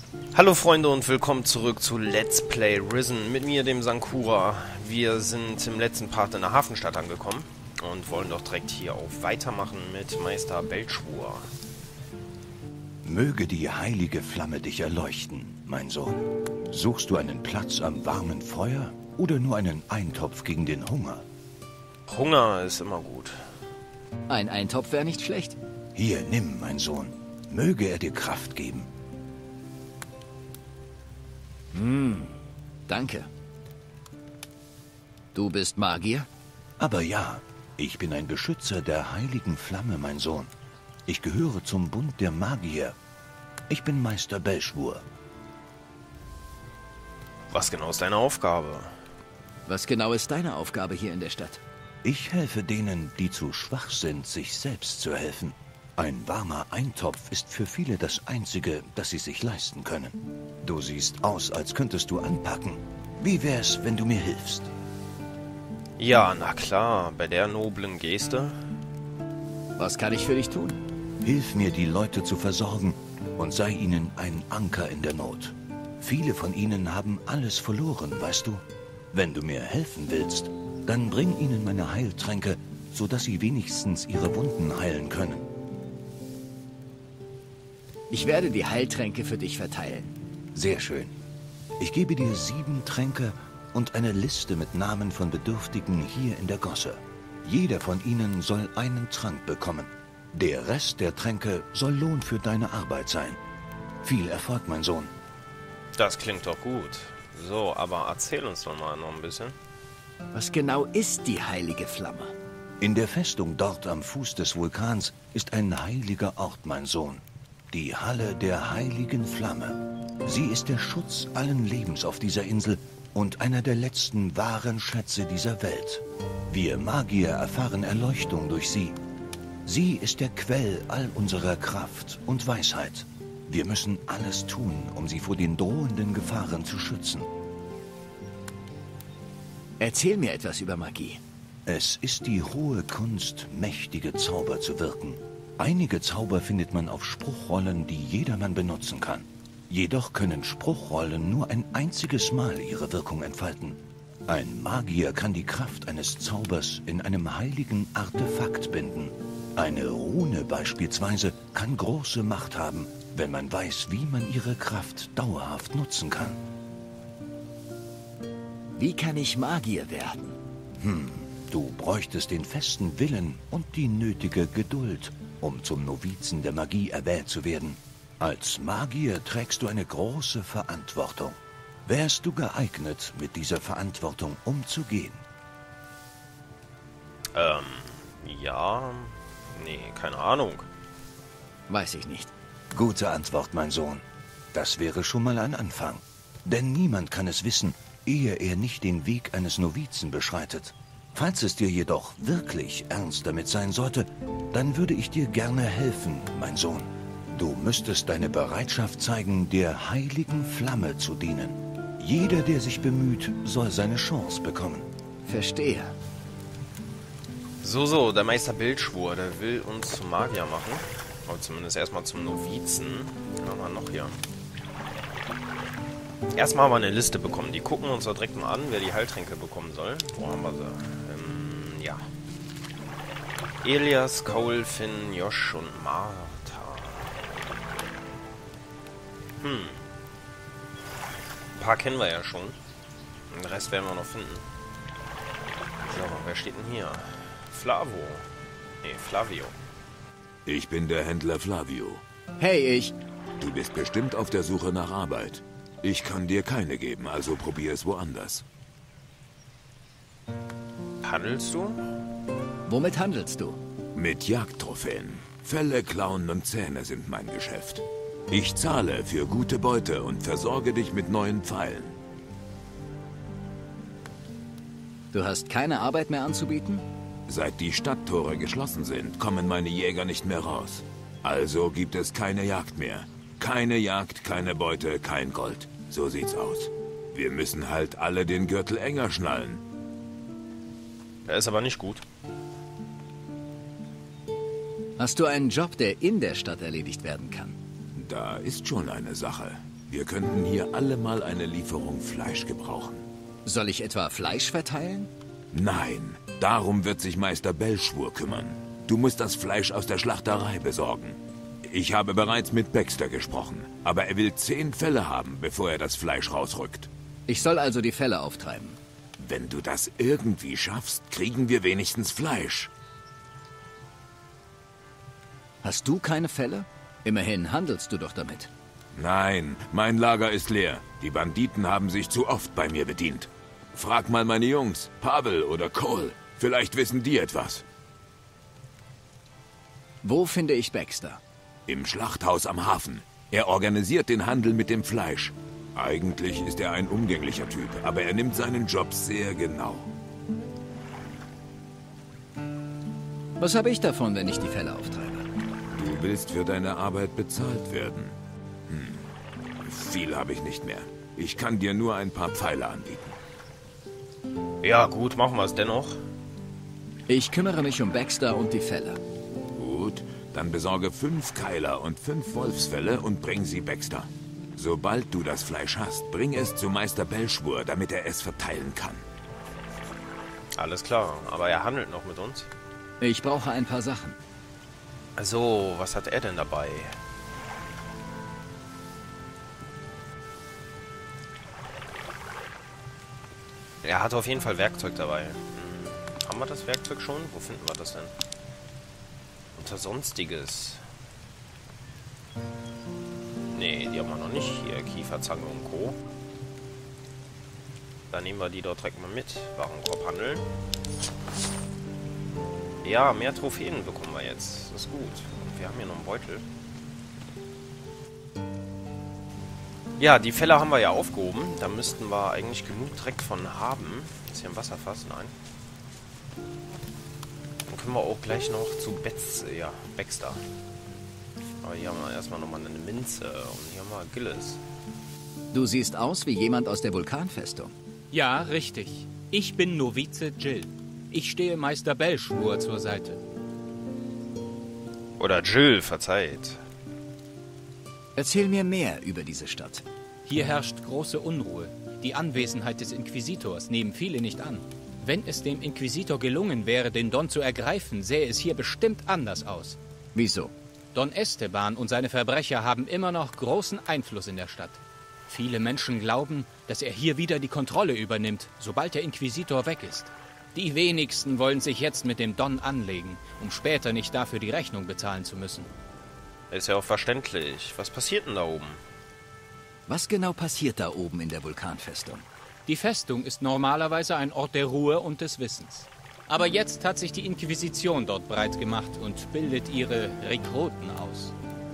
Hallo Freunde und willkommen zurück zu Let's Play Risen mit mir, dem Sankura. Wir sind im letzten Part in der Hafenstadt angekommen und wollen doch direkt hier auch weitermachen mit Meister Belschwur. Möge die heilige Flamme dich erleuchten, mein Sohn. Suchst du einen Platz am warmen Feuer oder nur einen Eintopf gegen den Hunger? Hunger ist immer gut. Ein Eintopf wäre nicht schlecht. Hier, nimm, mein Sohn. Möge er dir Kraft geben. Danke. Du bist Magier? Aber ja, ich bin ein Beschützer der heiligen Flamme, mein Sohn. Ich gehöre zum Bund der Magier. Ich bin Meister Belschwur. Was genau ist deine Aufgabe? Was genau ist deine Aufgabe hier in der Stadt? Ich helfe denen, die zu schwach sind, sich selbst zu helfen. Ein warmer Eintopf ist für viele das Einzige, das sie sich leisten können. Du siehst aus, als könntest du anpacken. Wie wär's, wenn du mir hilfst? Ja, na klar, bei der noblen Geste. Was kann ich für dich tun? Hilf mir, die Leute zu versorgen und sei ihnen ein Anker in der Not. Viele von ihnen haben alles verloren, weißt du? Wenn du mir helfen willst, dann bring ihnen meine Heiltränke, sodass sie wenigstens ihre Wunden heilen können. Ich werde die Heiltränke für dich verteilen. Sehr schön. Ich gebe dir 7 Tränke und eine Liste mit Namen von Bedürftigen hier in der Gosse. Jeder von ihnen soll einen Trank bekommen. Der Rest der Tränke soll Lohn für deine Arbeit sein. Viel Erfolg, mein Sohn. Das klingt doch gut. So, aber erzähl uns doch mal noch ein bisschen. Was genau ist die heilige Flamme? In der Festung dort am Fuß des Vulkans ist ein heiliger Ort, mein Sohn. Die Halle der heiligen Flamme. Sie ist der Schutz allen Lebens auf dieser Insel und einer der letzten wahren Schätze dieser Welt. Wir Magier erfahren Erleuchtung durch sie. Sie ist der Quell all unserer Kraft und Weisheit. Wir müssen alles tun, um sie vor den drohenden Gefahren zu schützen. Erzähl mir etwas über Magie. Es ist die hohe Kunst, mächtige Zauber zu wirken. Einige Zauber findet man auf Spruchrollen, die jedermann benutzen kann. Jedoch können Spruchrollen nur ein einziges Mal ihre Wirkung entfalten. Ein Magier kann die Kraft eines Zaubers in einem heiligen Artefakt binden. Eine Rune beispielsweise kann große Macht haben, wenn man weiß, wie man ihre Kraft dauerhaft nutzen kann. Wie kann ich Magier werden? Du bräuchtest den festen Willen und die nötige Geduld, um zum Novizen der Magie erwählt zu werden. Als Magier trägst du eine große Verantwortung. Wärst du geeignet, mit dieser Verantwortung umzugehen? Ja, nee, keine Ahnung. Weiß ich nicht. Gute Antwort, mein Sohn. Das wäre schon mal ein Anfang. Denn niemand kann es wissen, ehe er nicht den Weg eines Novizen beschreitet. Falls es dir jedoch wirklich ernst damit sein sollte, dann würde ich dir gerne helfen, mein Sohn. Du müsstest deine Bereitschaft zeigen, der heiligen Flamme zu dienen. Jeder, der sich bemüht, soll seine Chance bekommen. Verstehe. So, der Meister Belschwur, der will uns zum Magier machen. Oder zumindest erstmal zum Novizen. Was haben wir noch hier? Erstmal haben wir eine Liste bekommen. Die gucken uns da direkt mal an, wer die Heiltränke bekommen soll. Wo haben wir sie? Ja. Elias, Cole, Finn, Josh und Martha. Ein paar kennen wir ja schon. Den Rest werden wir noch finden. So, wer steht denn hier? Flavio. Ich bin der Händler Flavio. Hey, ich... Du bist bestimmt auf der Suche nach Arbeit. Ich kann dir keine geben, also probier es woanders. Handelst du? Womit handelst du? Mit Jagdtrophäen. Felle, Klauen und Zähne sind mein Geschäft. Ich zahle für gute Beute und versorge dich mit neuen Pfeilen. Du hast keine Arbeit mehr anzubieten? Seit die Stadttore geschlossen sind, kommen meine Jäger nicht mehr raus. Also gibt es keine Jagd mehr. Keine Jagd, keine Beute, kein Gold. So sieht's aus. Wir müssen halt alle den Gürtel enger schnallen. Der ist aber nicht gut. Hast du einen Job, der in der Stadt erledigt werden kann? Da ist schon eine Sache. Wir könnten hier alle mal eine Lieferung Fleisch gebrauchen. Soll ich etwa Fleisch verteilen? Nein, darum wird sich Meister Belschwur kümmern. Du musst das Fleisch aus der Schlachterei besorgen. Ich habe bereits mit Baxter gesprochen, aber er will 10 Felle haben, bevor er das Fleisch rausrückt. Ich soll also die Felle auftreiben. Wenn du das irgendwie schaffst, kriegen wir wenigstens Fleisch. Hast du keine Felle? Immerhin handelst du doch damit. Nein, mein Lager ist leer. Die Banditen haben sich zu oft bei mir bedient. Frag mal meine Jungs, Pavel oder Cole. Vielleicht wissen die etwas. Wo finde ich Baxter? Im Schlachthaus am Hafen. Er organisiert den Handel mit dem Fleisch. Eigentlich ist er ein umgänglicher Typ, aber er nimmt seinen Job sehr genau. Was habe ich davon, wenn ich die Felle auftreibe? Du willst für deine Arbeit bezahlt werden. Viel habe ich nicht mehr. Ich kann dir nur ein paar Pfeile anbieten. Ja, gut, machen wir es dennoch. Ich kümmere mich um Baxter und die Felle. Gut, dann besorge 5 Keiler und 5 Wolfsfelle und bring sie Baxter. Sobald du das Fleisch hast, bring es zu Meister Belschwur, damit er es verteilen kann. Alles klar, aber er handelt noch mit uns. Ich brauche ein paar Sachen. So, was hat er denn dabei? Er hat auf jeden Fall Werkzeug dabei. Haben wir das Werkzeug schon? Wo finden wir das denn? Unter Sonstiges. Nee, die haben wir noch nicht. Hier, Kieferzange und Co. Dann nehmen wir die dort direkt mal mit. Warenkorb handeln. Ja, mehr Trophäen bekommen wir jetzt. Das ist gut. Und wir haben hier noch einen Beutel. Ja, die Fälle haben wir ja aufgehoben. Da müssten wir eigentlich genug Dreck von haben. Ist hier ein Wasserfass? Nein. Dann können wir auch gleich noch zu Baxter. Aber hier haben wir erstmal nochmal eine Minze. Und hier haben wir Gilles. Du siehst aus wie jemand aus der Vulkanfestung. Ja, richtig. Ich bin Novize Jill. Ich stehe Meister Belschwur zur Seite. Oder Jill, verzeiht. Erzähl mir mehr über diese Stadt. Hier herrscht große Unruhe. Die Anwesenheit des Inquisitors nehmen viele nicht an. Wenn es dem Inquisitor gelungen wäre, den Don zu ergreifen, sähe es hier bestimmt anders aus. Wieso? Don Esteban und seine Verbrecher haben immer noch großen Einfluss in der Stadt. Viele Menschen glauben, dass er hier wieder die Kontrolle übernimmt, sobald der Inquisitor weg ist. Die wenigsten wollen sich jetzt mit dem Don anlegen, um später nicht dafür die Rechnung bezahlen zu müssen. Ist ja auch verständlich. Was passiert denn da oben? Was genau passiert da oben in der Vulkanfestung? Die Festung ist normalerweise ein Ort der Ruhe und des Wissens. Aber jetzt hat sich die Inquisition dort breit gemacht und bildet ihre Rekruten aus.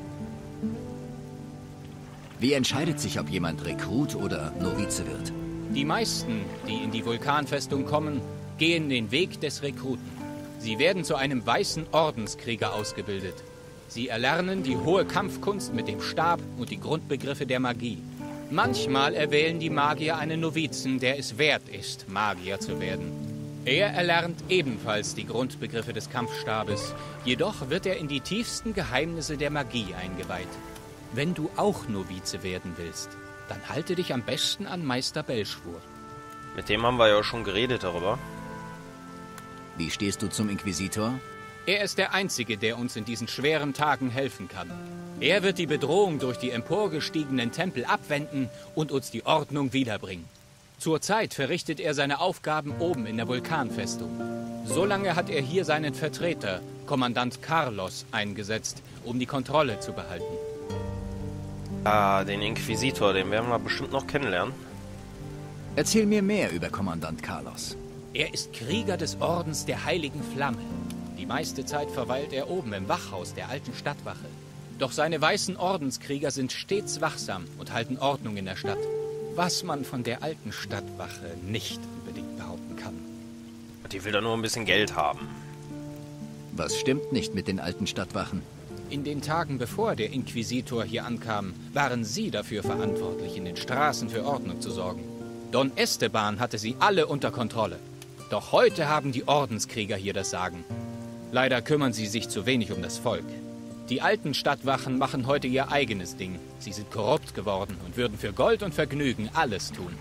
Wie entscheidet sich, ob jemand Rekrut oder Novize wird? Die meisten, die in die Vulkanfestung kommen, gehen den Weg des Rekruten. Sie werden zu einem weißen Ordenskrieger ausgebildet. Sie erlernen die hohe Kampfkunst mit dem Stab und die Grundbegriffe der Magie. Manchmal erwählen die Magier einen Novizen, der es wert ist, Magier zu werden. Er erlernt ebenfalls die Grundbegriffe des Kampfstabes, jedoch wird er in die tiefsten Geheimnisse der Magie eingeweiht. Wenn du auch Novize werden willst, dann halte dich am besten an Meister Belschwur. Mit dem haben wir ja schon geredet darüber. Wie stehst du zum Inquisitor? Er ist der Einzige, der uns in diesen schweren Tagen helfen kann. Er wird die Bedrohung durch die emporgestiegenen Tempel abwenden und uns die Ordnung wiederbringen. Zurzeit verrichtet er seine Aufgaben oben in der Vulkanfestung. Solange hat er hier seinen Vertreter, Kommandant Carlos, eingesetzt, um die Kontrolle zu behalten. Ah, den Inquisitor, den werden wir bestimmt noch kennenlernen. Erzähl mir mehr über Kommandant Carlos. Er ist Krieger des Ordens der Heiligen Flamme. Die meiste Zeit verweilt er oben im Wachhaus der alten Stadtwache. Doch seine weißen Ordenskrieger sind stets wachsam und halten Ordnung in der Stadt. Was man von der alten Stadtwache nicht unbedingt behaupten kann. Die will da nur ein bisschen Geld haben. Was stimmt nicht mit den alten Stadtwachen? In den Tagen bevor der Inquisitor hier ankam, waren sie dafür verantwortlich, in den Straßen für Ordnung zu sorgen. Don Esteban hatte sie alle unter Kontrolle. Doch heute haben die Ordenskrieger hier das Sagen. Leider kümmern sie sich zu wenig um das Volk. Die alten Stadtwachen machen heute ihr eigenes Ding. Sie sind korrupt geworden und würden für Gold und Vergnügen alles tun.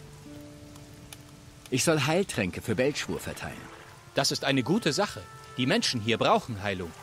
Ich soll Heiltränke für Belschwur verteilen. Das ist eine gute Sache. Die Menschen hier brauchen Heilung.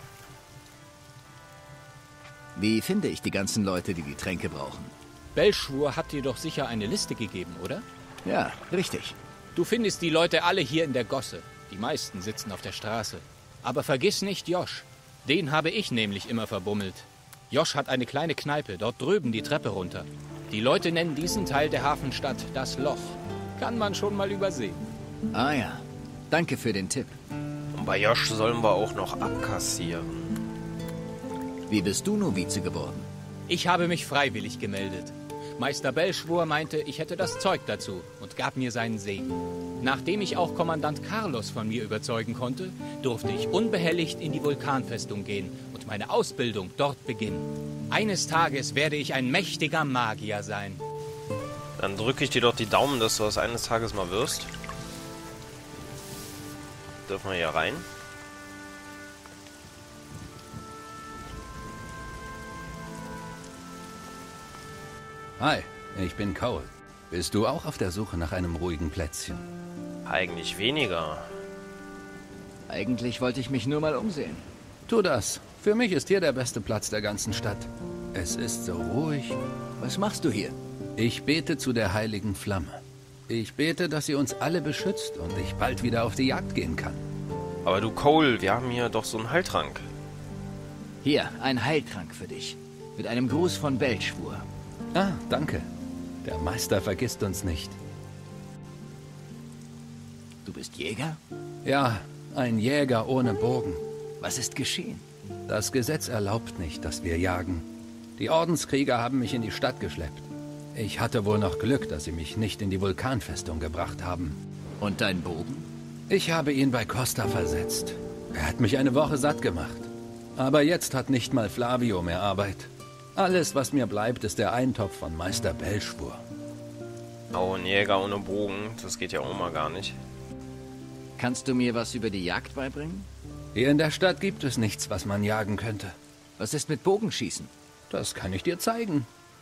Wie finde ich die ganzen Leute, die die Tränke brauchen? Belschwur hat dir doch sicher eine Liste gegeben, oder? Ja, richtig. Du findest die Leute alle hier in der Gosse. Die meisten sitzen auf der Straße. Aber vergiss nicht Josh. Den habe ich nämlich immer verbummelt. Josh hat eine kleine Kneipe, dort drüben die Treppe runter. Die Leute nennen diesen Teil der Hafenstadt das Loch. Kann man schon mal übersehen. Ah ja, danke für den Tipp. Und bei Josh sollen wir auch noch abkassieren. Wie bist du Novize geworden? Ich habe mich freiwillig gemeldet. Meister Belschwur meinte, ich hätte das Zeug dazu und gab mir seinen Segen. Nachdem ich auch Kommandant Carlos von mir überzeugen konnte, durfte ich unbehelligt in die Vulkanfestung gehen und meine Ausbildung dort beginnen. Eines Tages werde ich ein mächtiger Magier sein. Dann drücke ich dir doch die Daumen, dass du das eines Tages mal wirst. Dürfen wir hier rein? Hi, ich bin Cole. Bist du auch auf der Suche nach einem ruhigen Plätzchen? Eigentlich weniger. Eigentlich wollte ich mich nur mal umsehen. Tu das. Für mich ist hier der beste Platz der ganzen Stadt. Es ist so ruhig. Was machst du hier? Ich bete zu der heiligen Flamme. Ich bete, dass sie uns alle beschützt und ich bald wieder auf die Jagd gehen kann. Aber du Cole, wir haben hier doch so einen Heiltrank. Hier, ein Heiltrank für dich. Mit einem Gruß von Belschwur. Ah, danke. Der Meister vergisst uns nicht. Du bist Jäger? Ja, ein Jäger ohne Bogen. Was ist geschehen? Das Gesetz erlaubt nicht, dass wir jagen. Die Ordenskrieger haben mich in die Stadt geschleppt. Ich hatte wohl noch Glück, dass sie mich nicht in die Vulkanfestung gebracht haben. Und dein Bogen? Ich habe ihn bei Costa versetzt. Er hat mich eine Woche satt gemacht. Aber jetzt hat nicht mal Flavio mehr Arbeit. Alles, was mir bleibt, ist der Eintopf von Meister Belschwur. Oh, ein Jäger ohne Bogen, das geht ja auch mal gar nicht. Kannst du mir was über die Jagd beibringen? Hier in der Stadt gibt es nichts, was man jagen könnte. Was ist mit Bogenschießen? Das kann ich dir zeigen.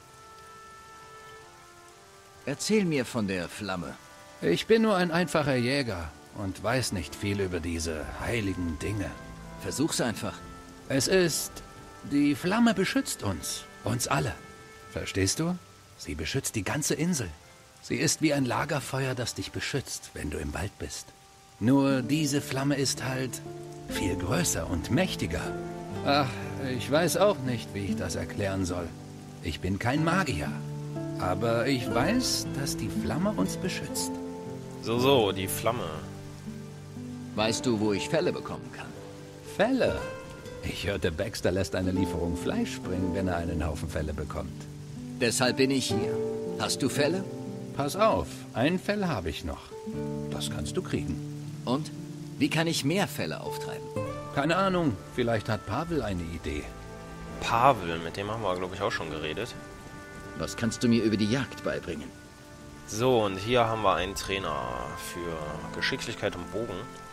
Erzähl mir von der Flamme. Ich bin nur ein einfacher Jäger und weiß nicht viel über diese heiligen Dinge. Versuch's einfach. Es ist... Die Flamme beschützt uns. Uns alle. Verstehst du? Sie beschützt die ganze Insel. Sie ist wie ein Lagerfeuer, das dich beschützt, wenn du im Wald bist. Nur diese Flamme ist halt viel größer und mächtiger. Ach, ich weiß auch nicht, wie ich das erklären soll. Ich bin kein Magier. Aber ich weiß, dass die Flamme uns beschützt. So, die Flamme. Weißt du, wo ich Felle bekommen kann? Felle? Ich hörte, Baxter lässt eine Lieferung Fleisch springen, wenn er einen Haufen Felle bekommt. Deshalb bin ich hier. Hast du Felle? Pass auf, ein Fell habe ich noch. Das kannst du kriegen. Und? Wie kann ich mehr Felle auftreiben? Keine Ahnung, vielleicht hat Pavel eine Idee. Pavel, mit dem haben wir, glaube ich, auch schon geredet. Was kannst du mir über die Jagd beibringen? So, und hier haben wir einen Trainer für Geschicklichkeit und Bogen.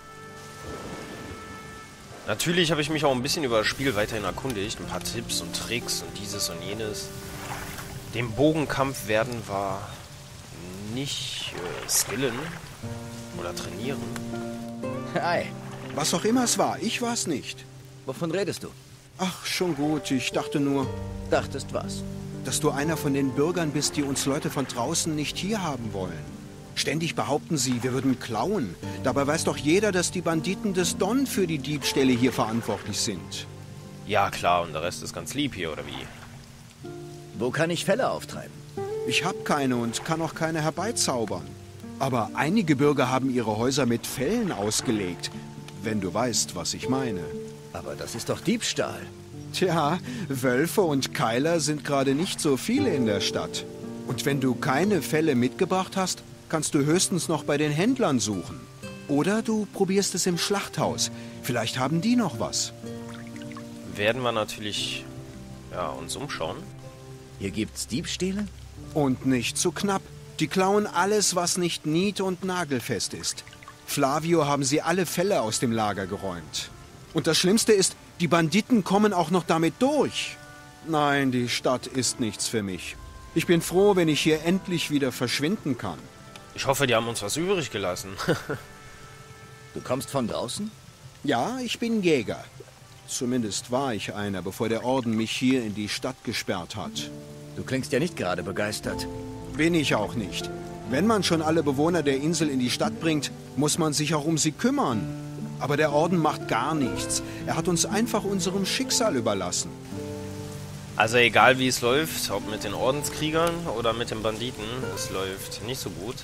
Natürlich habe ich mich auch ein bisschen über das Spiel weiterhin erkundigt. Ein paar Tipps und Tricks und dieses und jenes. Den Bogenkampf werden wir nicht skillen oder trainieren. Hi. Was auch immer es war, ich war es nicht. Wovon redest du? Ach, schon gut, ich dachte nur, Dachtest was? dass du einer von den Bürgern bist, die uns Leute von draußen nicht hier haben wollen. Ständig behaupten sie, wir würden klauen. Dabei weiß doch jeder, dass die Banditen des Don für die Diebstähle hier verantwortlich sind. Ja, klar, und der Rest ist ganz lieb hier, oder wie? Wo kann ich Felle auftreiben? Ich hab keine und kann auch keine herbeizaubern. Aber einige Bürger haben ihre Häuser mit Fellen ausgelegt, wenn du weißt, was ich meine. Aber das ist doch Diebstahl. Tja, Wölfe und Keiler sind gerade nicht so viele in der Stadt. Und wenn du keine Felle mitgebracht hast, kannst du höchstens noch bei den Händlern suchen. Oder du probierst es im Schlachthaus. Vielleicht haben die noch was. Werden wir natürlich uns umschauen. Hier gibt's Diebstähle? Und nicht zu knapp. Die klauen alles, was nicht nied- und nagelfest ist. Flavio haben sie alle Felle aus dem Lager geräumt. Und das Schlimmste ist, Die Banditen kommen auch noch damit durch. Nein, die Stadt ist nichts für mich. Ich bin froh, wenn ich hier endlich wieder verschwinden kann. Ich hoffe, die haben uns was übrig gelassen. Du kommst von draußen? Ja, ich bin Jäger. Zumindest war ich einer, bevor der Orden mich hier in die Stadt gesperrt hat. Du klingst ja nicht gerade begeistert. Bin ich auch nicht. Wenn man schon alle Bewohner der Insel in die Stadt bringt, muss man sich auch um sie kümmern. Aber der Orden macht gar nichts. Er hat uns einfach unserem Schicksal überlassen. Also egal wie es läuft, ob mit den Ordenskriegern oder mit den Banditen, es läuft nicht so gut.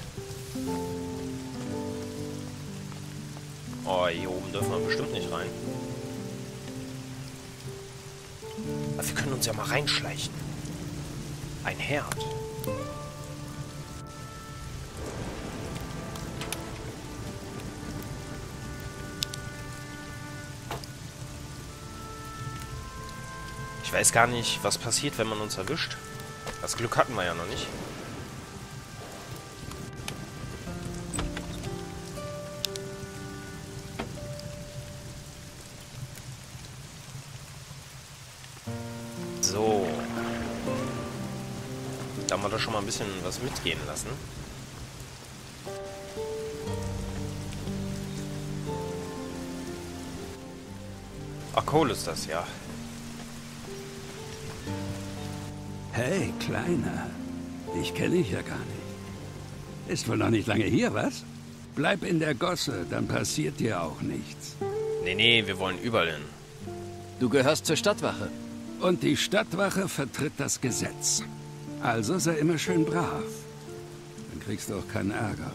Oh, hier oben dürfen wir bestimmt nicht rein. Aber wir können uns ja mal reinschleichen. Ein Herd. Ich weiß gar nicht, was passiert, wenn man uns erwischt. Das Glück hatten wir ja noch nicht. So. Da haben wir doch schon mal ein bisschen was mitgehen lassen. Ach, Cole ist das, ja. Hey, Kleiner. Dich kenne ich ja gar nicht. Ist wohl noch nicht lange hier, was? Bleib in der Gosse, dann passiert dir auch nichts. Nee, wir wollen überall hin. Du gehörst zur Stadtwache. Und die Stadtwache vertritt das Gesetz. Also sei immer schön brav. Dann kriegst du auch keinen Ärger.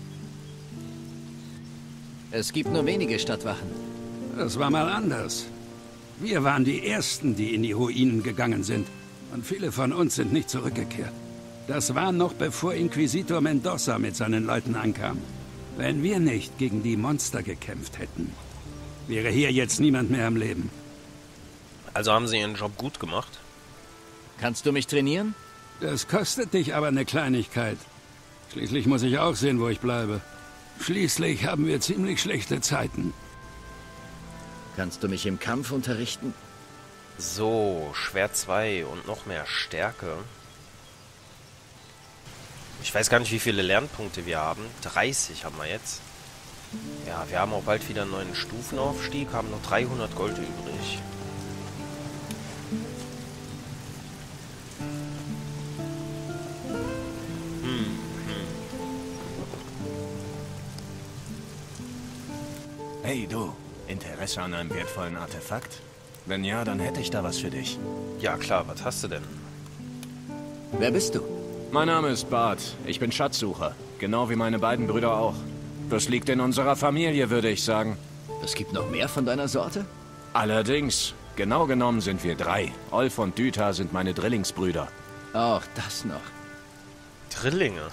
Es gibt nur wenige Stadtwachen. Das war mal anders. Wir waren die Ersten, die in die Ruinen gegangen sind. Und viele von uns sind nicht zurückgekehrt. Das war noch bevor Inquisitor Mendoza mit seinen Leuten ankam. Wenn wir nicht gegen die Monster gekämpft hätten, wäre hier jetzt niemand mehr am Leben. Also haben sie ihren Job gut gemacht? Kannst du mich trainieren? Das kostet dich aber eine Kleinigkeit. Schließlich muss ich auch sehen, wo ich bleibe. Schließlich haben wir ziemlich schlechte Zeiten. Kannst du mich im Kampf unterrichten? So, Schwert 2 und noch mehr Stärke. Ich weiß gar nicht, wie viele Lernpunkte wir haben. 30 haben wir jetzt. Ja, wir haben auch bald wieder einen neuen Stufenaufstieg, haben noch 300 Gold übrig. Hey du, Interesse an einem wertvollen Artefakt? Wenn ja, dann hätte ich da was für dich. Ja klar, was hast du denn? Wer bist du? Mein Name ist Bart. Ich bin Schatzsucher. Genau wie meine beiden Brüder auch. Das liegt in unserer Familie, würde ich sagen. Es gibt noch mehr von deiner Sorte? Allerdings, genau genommen sind wir 3. Olf und Düter sind meine Drillingsbrüder. Auch das noch. Drillinge.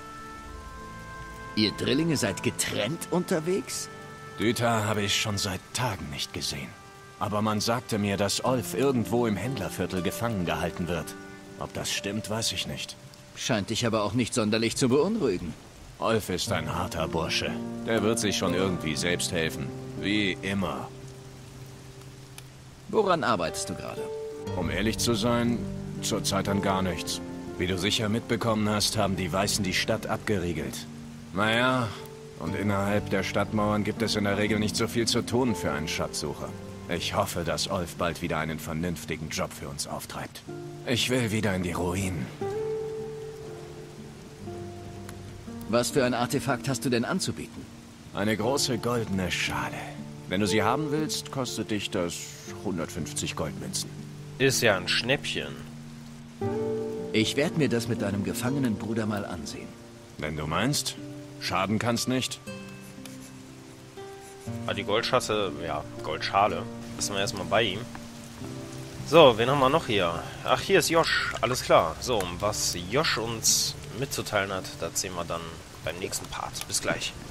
Ihr Drillinge seid getrennt unterwegs? Düter habe ich schon seit Tagen nicht gesehen. Aber man sagte mir, dass Olf irgendwo im Händlerviertel gefangen gehalten wird. Ob das stimmt, weiß ich nicht. Scheint dich aber auch nicht sonderlich zu beunruhigen. Olf ist ein harter Bursche. Der wird sich schon irgendwie selbst helfen. Wie immer. Woran arbeitest du gerade? Um ehrlich zu sein, zurzeit an gar nichts. Wie du sicher mitbekommen hast, haben die Weißen die Stadt abgeriegelt. Naja, und innerhalb der Stadtmauern gibt es in der Regel nicht so viel zu tun für einen Schatzsucher. Ich hoffe, dass Olf bald wieder einen vernünftigen Job für uns auftreibt. Ich will wieder in die Ruinen. Was für ein Artefakt hast du denn anzubieten? Eine große goldene Schale. Wenn du sie haben willst, kostet dich das 150 Goldmünzen. Ist ja ein Schnäppchen. Ich werde mir das mit deinem gefangenen Bruder mal ansehen. Wenn du meinst, schaden kann's nicht. Ah, die Goldschasse, ja, Goldschale. Lassen wir erstmal bei ihm. So, wen haben wir noch hier? Ach, hier ist Josh. Alles klar. So, was Josh uns mitzuteilen hat, das sehen wir dann beim nächsten Part. Bis gleich.